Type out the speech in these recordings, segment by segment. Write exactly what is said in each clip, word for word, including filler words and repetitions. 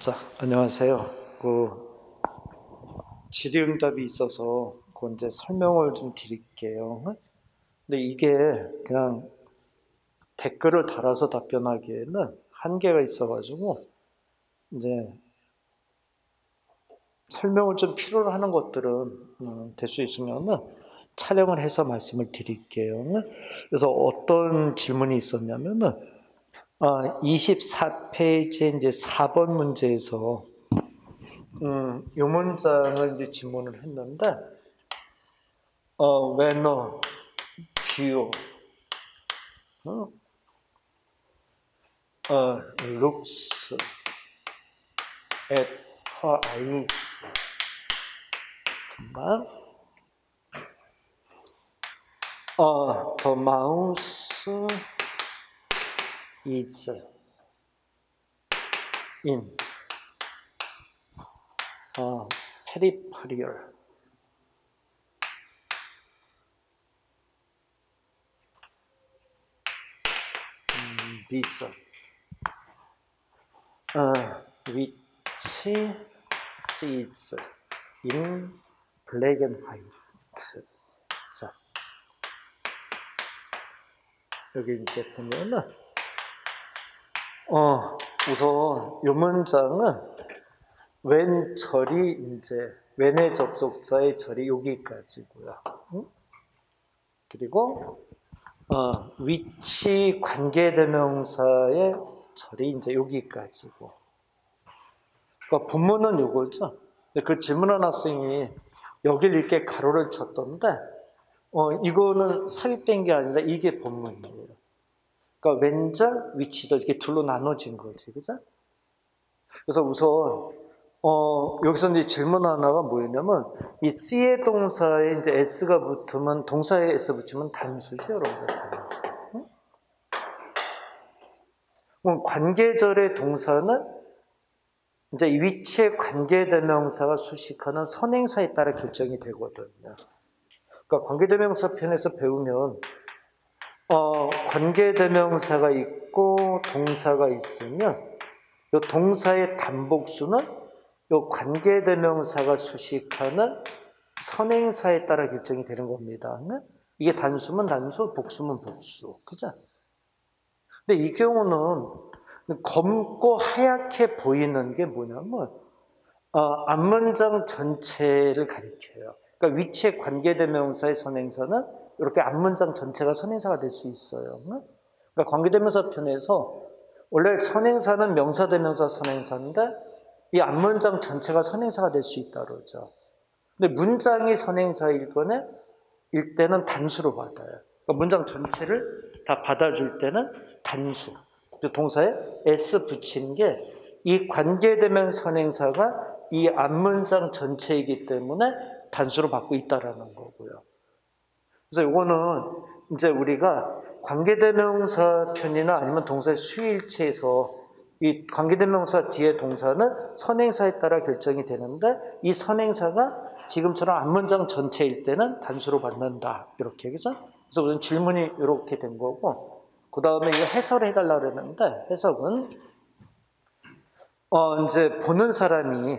자, 안녕하세요. 그 질의응답이 있어서 그 이제 설명을 좀 드릴게요. 근데 이게 그냥 댓글을 달아서 답변하기에는 한계가 있어가지고 이제 설명을 좀 필요로 하는 것들은 음, 될 수 있으면은 촬영을 해서 말씀을 드릴게요. 그래서 어떤 질문이 있었냐면은 아, 이십사 페이지에 이제 사 번 문제에서 음, 이 문장을 이제 질문을 했는데, 어, when a view 어, 어, looks at her eyes, 그만, 어, the mouse is in 어, peripheral 음, vision 어, which sees in black and white. 자, 여기 이제 보면은 어, 우선 이 문장은 when 절이 이제 when의 접속사의 절이 여기까지고요. 응? 그리고 어, which 관계대명사의 절이 이제 여기까지고. 그러니까 본문은 이거죠. 그 질문한 학생이 여길 이렇게 가로를 쳤던데, 어, 이거는 삽입된 게 아니라 이게 본문이에요. 그러니까 when절, which도 이렇게 둘로 나눠진 거지, 그죠? 그래서 우선 어, 여기서 이제 질문 하나가 뭐였냐면, 이 C의 동사에 이제 S가 붙으면, 동사에 S 붙이면 단수죠, 여러분들, 단수. 응? 그럼 관계절의 동사는 이제 위치의 관계대명사가 수식하는 선행사에 따라 결정이 되거든요. 그러니까 관계대명사 편에서 배우면, 어, 관계대명사가 있고 동사가 있으면, 이 동사의 단복수는 이 관계대명사가 수식하는 선행사에 따라 결정이 되는 겁니다. 이게 단수면 단수, 복수면 복수. 그죠? 근데 이 경우는 검고 하얗게 보이는 게 뭐냐면, 어, 앞문장 전체를 가리켜요. 그러니까 위치의 관계대명사의 선행사는 이렇게 앞문장 전체가 선행사가 될 수 있어요. 그러니까 관계대명사 편에서 원래 선행사는 명사대명사 선행사인데 이 앞문장 전체가 선행사가 될 수 있다 그러죠. 근데 문장이 선행사일 거네, 일 때는 단수로 받아요. 그러니까 문장 전체를 다 받아줄 때는 단수. 동사에 S 붙인 게 이 관계되면 선행사가 이 앞문장 전체이기 때문에 단수로 받고 있다라는 거고요. 그래서 이거는 이제 우리가 관계대명사 편이나 아니면 동사의 수일체에서 이 관계대명사 뒤에 동사는 선행사에 따라 결정이 되는데 이 선행사가 지금처럼 앞문장 전체일 때는 단수로 받는다. 이렇게, 그죠? 그래서 우선 질문이 이렇게 된 거고, 그 다음에 이거 해설을 해달라고 그랬는데, 해석은, 어, 이제 보는 사람이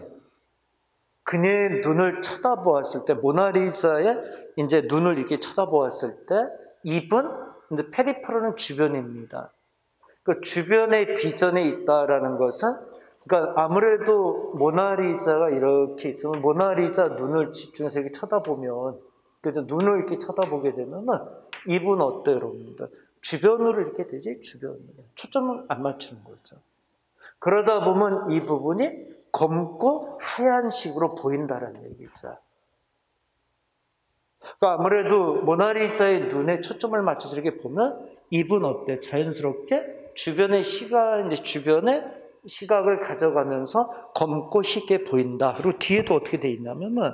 그녀의 눈을 쳐다보았을 때, 모나리자의 이제 눈을 이렇게 쳐다보았을 때, 입은, 이제 페리퍼럴은 주변입니다. 그 주변의 비전에 있다라는 것은, 그러니까 아무래도 모나리자가 이렇게 있으면 모나리자 눈을 집중해서 이렇게 쳐다보면, 그래서 눈을 이렇게 쳐다보게 되면은 입은 어때요, 여러분들? 주변으로 이렇게 되지, 주변으로. 초점을 안 맞추는 거죠. 그러다 보면 이 부분이 검고 하얀 식으로 보인다라는 얘기죠. 그러니까 아무래도 모나리자의 눈에 초점을 맞춰서 이렇게 보면 입은 어때? 자연스럽게 주변의 시각, 이제 주변의 시각을 가져가면서 검고 희게 보인다. 그리고 뒤에도 어떻게 돼 있냐면은,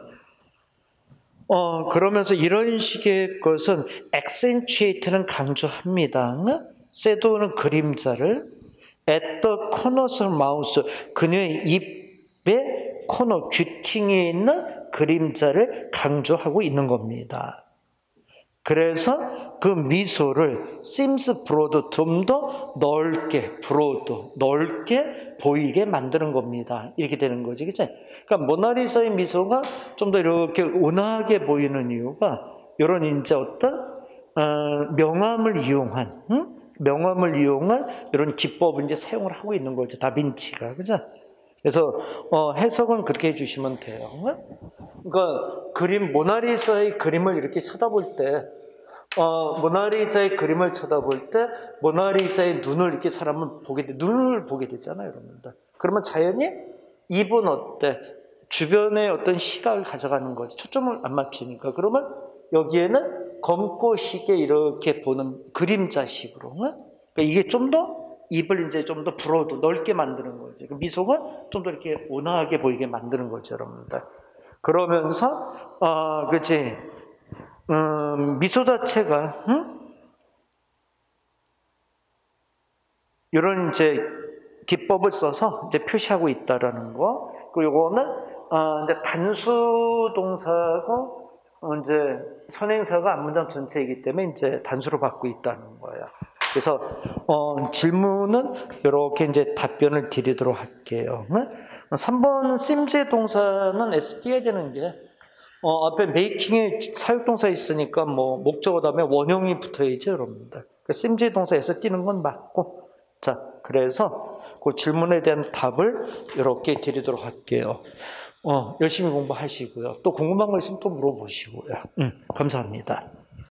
어, 그러면서 이런 식의 것은 accentuate는 강조합니다. 섀도우는 그림자를, at the corners of mouth, 그녀의 입의 코너, 귀퉁이에 있는 그림자를 강조하고 있는 겁니다. 그래서 그 미소를 seems broad, 좀 더 넓게, broad, 넓게 보이게 만드는 겁니다. 이렇게 되는 거지, 그치? 그러니까 모나리자의 미소가 좀 더 이렇게 온화하게 보이는 이유가 이런 이제 어떤 어, 명암을 이용한, 응? 명암을 이용한 이런 기법을 이제 사용을 하고 있는 거죠, 다빈치가, 그죠? 그래서 어, 해석은 그렇게 해주시면 돼요. 그러니까 그림 모나리자의 그림을 이렇게 쳐다볼 때, 어, 모나리자의 그림을 쳐다볼 때 모나리자의 눈을 이렇게 사람은 보게 돼, 눈을 보게 되잖아요, 여러분들. 그러면 자연히 입은 어때? 주변의 어떤 시각을 가져가는 거지. 초점을 안 맞추니까. 그러면 여기에는 검고 희게 이렇게 보는 그림자식으로. 응? 그러니까 이게 좀 더 입을 이제 좀 더 불어도 넓게 만드는 거죠. 그 미소가 좀 더 이렇게 온화하게 보이게 만드는 거죠, 여러분들. 그러면서, 어, 그치. 음, 미소 자체가, 응? 이런 이제 기법을 써서 이제 표시하고 있다라는 거. 그리고 이거는, 어, 이제 단수 동사고, 어, 이제 선행사가 앞문장 전체이기 때문에 이제 단수로 받고 있다는 거예요. 그래서, 어, 질문은 이렇게 이제 답변을 드리도록 할게요. 응? 삼 번 심제 동사는 S 띄어야 되는 게, 어, 앞에 메이킹에 사역동사 있으니까 뭐 목적어 다음에 원형이 붙어야죠, 여러분들. 그 심지 동사에서 띄는 건 맞고. 자, 그래서 그 질문에 대한 답을 이렇게 드리도록 할게요. 어, 열심히 공부하시고요. 또 궁금한 거 있으면 또 물어보시고요. 음, 감사합니다.